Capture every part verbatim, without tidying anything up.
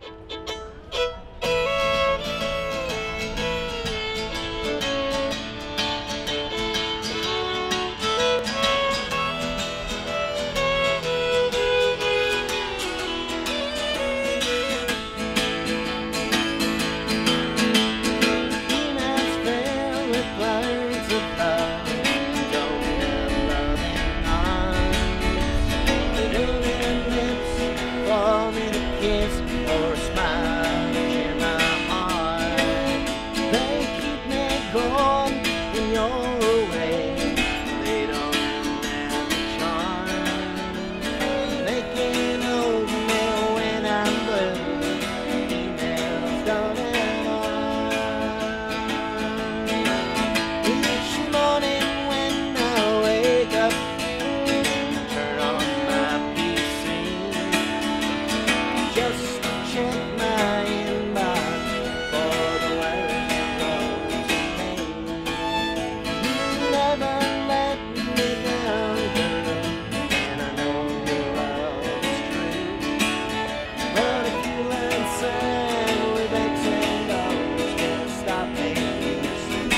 Or a smile in my heart. They keep me going when you're away. They don't have a charm. They can't hold me when I'm blue. Emails don't have on. Each morning when I wake up, turn on my P C just check my inbox for the words you wrote to me. You never let me down, girl, and I know your love is true. But if you answer with X and O's, can't stop making you sleep.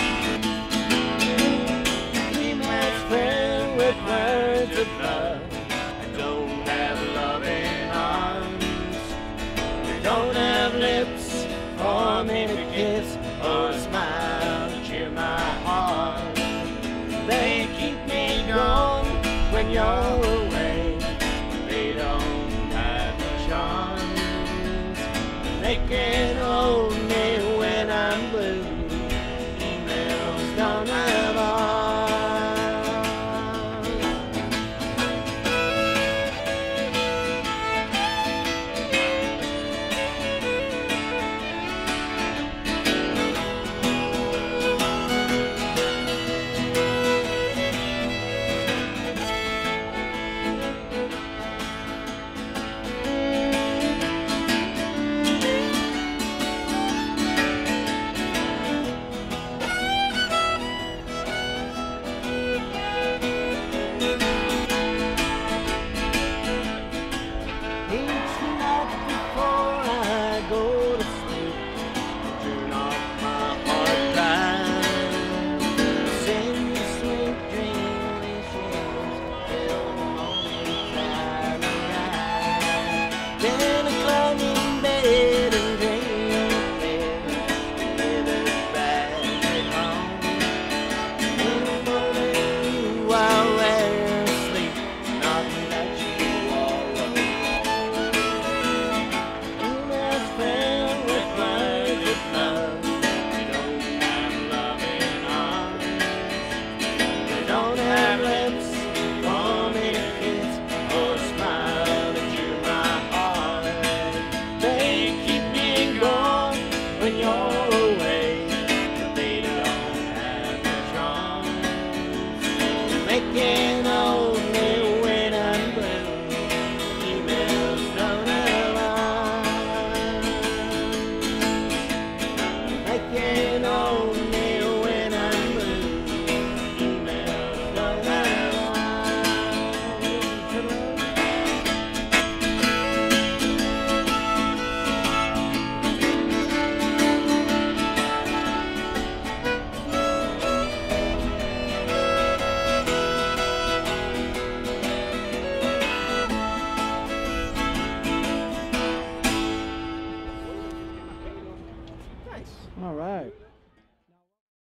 Emails filled with words of love. I don't have loving arms. Don't have lips for me to kiss or a smile to cheer my heart. They keep me going when you're away. They don't have the charms. They can't hold me when I'm blue. Emails don't have arms. Then I climb in bed and dream of with a bag at home. In the morning while we're asleep, nothing that you all alone. Emails filled with words of love. They don't have loving arms. They don't have lips for me to kiss or a smile to cheer my when you're away. They don't have the charms. They can't hold me when I'm blue. Emails don't have arms. They can't hold me when I'm blue. Emails don't have All right.